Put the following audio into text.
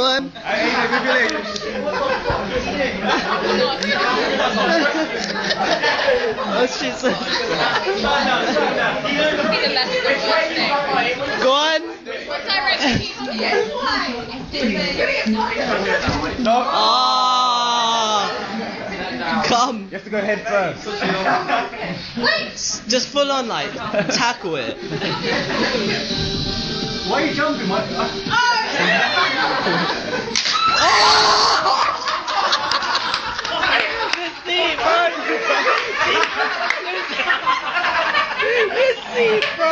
on. Oh shit, so go on. What direction? Oh, come. You have to go head first. Just full on, like, tackle it. Why are you jumping, mate? See, bro.